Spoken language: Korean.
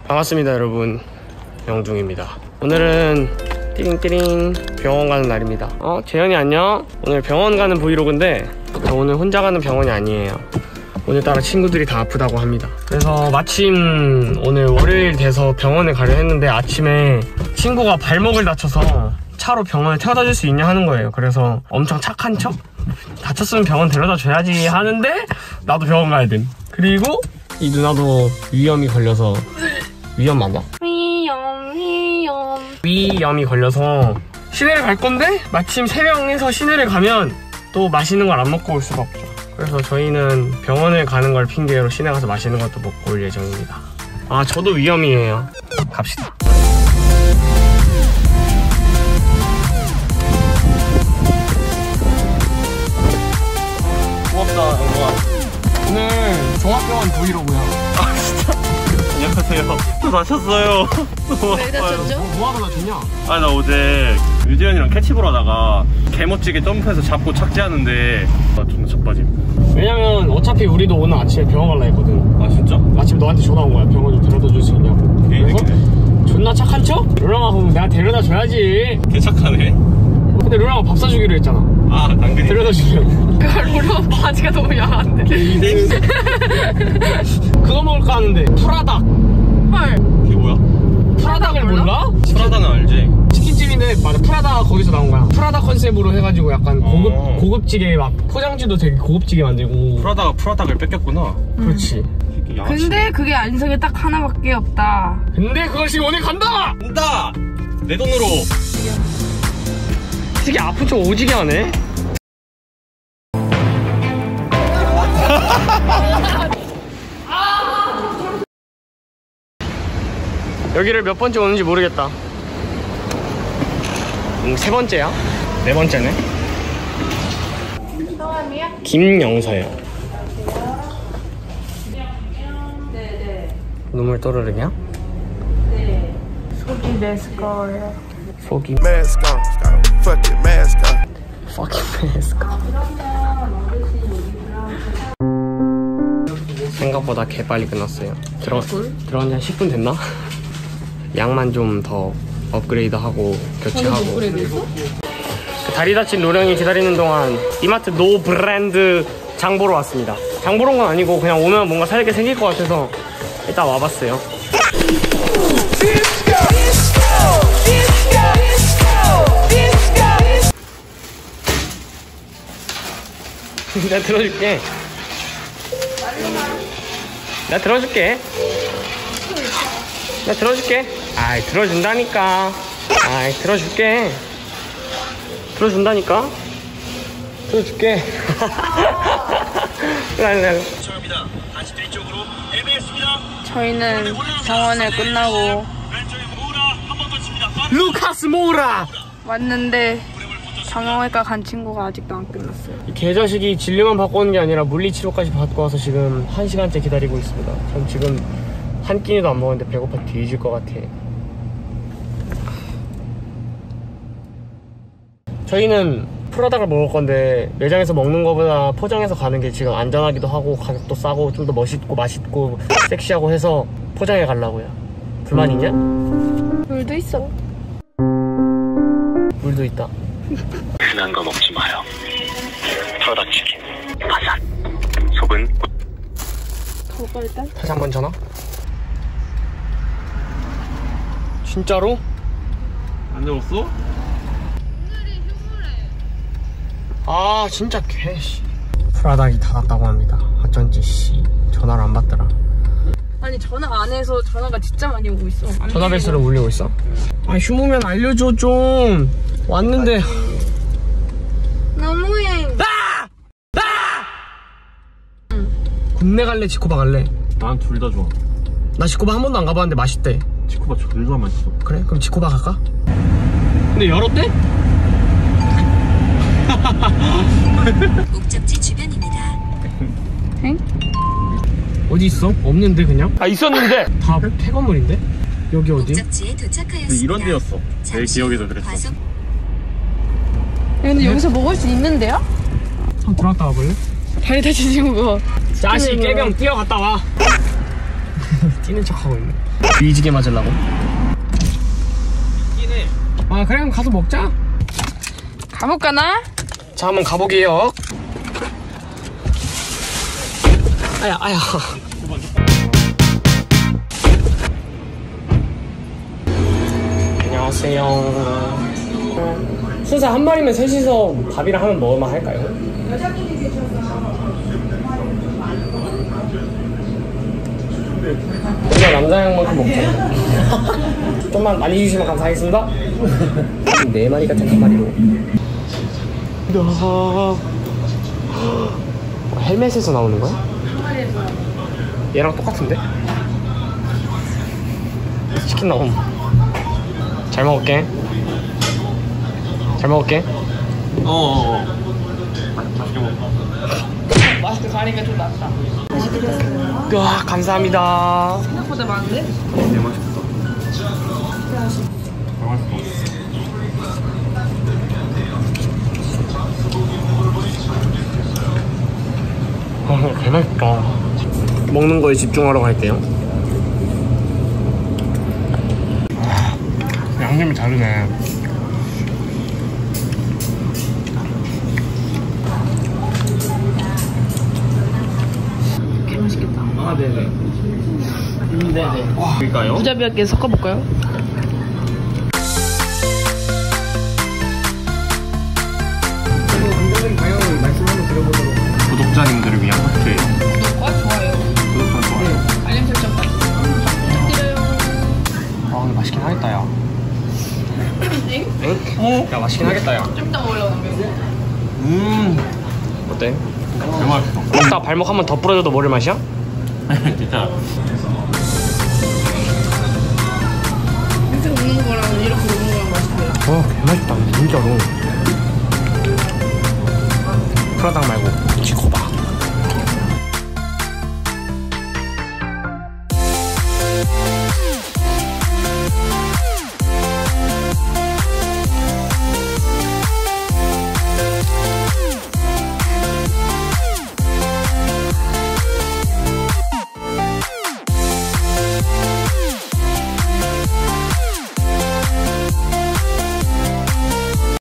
반갑습니다 여러분, 영중입니다. 오늘은 띠링띠링 병원 가는 날입니다. 재현이 안녕. 오늘 병원 가는 브이로그인데 저 오늘 혼자 가는 병원이 아니에요. 오늘따라 친구들이 다 아프다고 합니다. 그래서 마침 오늘 월요일 돼서 병원에 가려 했는데 아침에 친구가 발목을 다쳐서 차로 병원에 태워다 줄 수 있냐 하는 거예요. 그래서 엄청 착한 척? 다쳤으면 병원 데려다 줘야지 하는데 나도 병원 가야 됨. 그리고 이 누나도 위염이 걸려서, 위염 맞아? 위염이 걸려서 시내를 갈 건데 마침 3명이서 시내를 가면 또 맛있는 걸 안 먹고 올 수가 없죠. 그래서 저희는 병원을 가는 걸 핑계로 시내 가서 맛있는 것도 먹고 올 예정입니다. 아, 저도 위염이에요. 갑시다. 고맙다, 영광아. 오늘 종합병원 브이로그야. 아, 진짜? 안녕하세요. 저 다쳤어요. 왜 다쳤죠? 뭐하다 다쳤냐? 아, 나 어제 유재현이랑 캐치볼 하다가 개멋지게 점프해서 잡고 착지하는데 존나 자빠짐. 왜냐면 어차피 우리도 오늘 아침에 병원 갈라 했거든. 아, 진짜? 아침 너한테 전화 온 거야. 병원 좀 데려다 줄 수 있냐고. 그래서 존나 착한 척? 루랑아 그럼 내가 데려다 줘야지. 개 착하네. 근데 루랑아 밥 사주기로 했잖아. 아, 당근이 데려다 주면. 루랑 바지가 너무 야한데. 그거 먹을까 하는데 프라닭. 헐. 그게 뭐야? 프라닭을 몰라? 프라다는 알지? 치킨집인데 맞아, 프라다 거기서 나온 거야. 프라다 컨셉으로 해가지고 약간 고급지게 막 포장지도 되게 고급지게 만들고. 프라다가 프라닭을 뺏겼구나. 그렇지. 근데 그게 안성에 딱 하나밖에 없다. 근데 그걸 지금 오늘 간다! 간다! 내 돈으로. 되게 아픈 척 오지게 하네. 여기를 몇 번째 오는지 모르겠다. 3번째야? 4번째네? 성함이야? 김영서요. 네네. 눈물 또르르냐? 네. 속이 메스꺼워요. 속이 Mask on, fuck it, mask on. fucking mask. 생각보다 개 빨리 끝났어요. 들어간 지 한 10분 됐나? 양만 좀 더 업그레이드하고 교체하고. 그 다리 다친 로령이 기다리는 동안 이마트 노 브랜드 장 보러 왔습니다. 장 보러 온 건 아니고 그냥 오면 뭔가 살게 생길 것 같아서 일단 와봤어요. 내가 들어줄게. 내가 들어줄게. 내가 들어줄게. 아이, 들어준다니까. 아이, 들어줄게. 들어준다니까. 들어줄게. 죄송합니다. 다시 뒤쪽으로 애매했습니다. 저희는 병원을 끝나고 왼쪽에 모우라 한 번 더 칩니다. 루카스 모우라! 왔는데 정형외과 간 친구가 아직도 안 끝났어요. 이 개자식이 진료만 받고 오는 게 아니라 물리치료까지 받고 와서 지금 1시간째 기다리고 있습니다. 전 지금 한 끼니도 안 먹었는데 배고파 뒤질 것 같아. 저희는 프라닭을 먹을 건데 매장에서 먹는 거보다 포장해서 가는 게 지금 안전하기도 하고 가격도 싸고 좀 더 멋있고 맛있고 섹시하고 해서 포장해 가려고요. 불만 있냐? 물도 있어. 물도 있다. 흔한 거 먹지 마요. 프라닭 치킨. 바삭. 속은 가볼까 일단? 다시 한번 전화. 진짜로? 안 들었어? 아, 진짜 개씨. 프라닭이 닫았다고 합니다. 어쩐지 씨 전화를 안 받더라. 아니 전화 안 해서 전화가 진짜 많이 오고 있어. 전화 벨소리를 울리고 있어? 아, 휴무면 알려줘 좀. 왔는데. 너무해. 군내 갈래, 지코바 갈래? 난 둘 다 좋아. 나 지코바 한 번도 안 가봤는데 맛있대. 치코바 졸라 맛있어. 그래? 그럼 지코바 갈까? 근데 열었대? 목적지 주변입니다. 엥? 어디 있어? 없는데 그냥? 아, 있었는데! 다 폐건물인데? 여기 어디? 목적지에 도착하였습니다. 이런 데였어. 내 기억에도 그랬어. 과속 근데 여기서 먹을 수 있는데요? 한번 들어갔다 와볼래? 다리 다친 친구가 자식 깨병 뛰어갔다 와. 뛰는 척하고 있네. 뒤지게 맞으려고. 뛰네. 아 그래 그럼 가서 먹자. 가볼까나? 자 한번 가보게요. 아야. 안녕하세요. 순서 한 마리면 셋이서 밥이랑 하면 먹을만 할까요? 우리가 남자 양만큼 먹자. 좀만 많이 주시면 감사하겠습니다. 4마리 같은 한 마리로. 헬멧에서 나오는 거야? 얘랑 똑같은데? 치킨 나옴. 잘 먹을게. 잘 먹을게. 맛있게 먹어. 마스크 가리니까 좀 낫다. 와 감사합니다. 생각보다 많은데? 되게 맛있다. 개 맛있다. 먹는 거에 집중하러 갈게요. 양념이 다르네. 개 맛있겠다. 아 네네. 네네. 그럴까요? 부자비하게 섞어볼까요? 완전히 방향을 말씀 한번 드려보도록. 구독자님들을 위한 하트예요. 구독과 좋아요, 구독과 좋아요. 알림 설정까지 부탁드려요. 아 근데 맛있긴 하겠다 야. 응? 야 맛있긴 하겠다 야. 좀 이따 먹으려고 어때? 되게 맛있어. 먹다 발목 한번 더 부러져도 모를 맛이야? 진짜. 이렇게 먹는 거랑 이렇게 먹는 거랑 맛이 달라. 개 맛있다 진짜로. 프라당 말고.